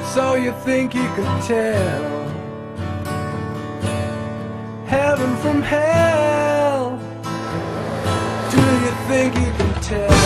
So you think you can tell heaven from hell? Do you think you can tell?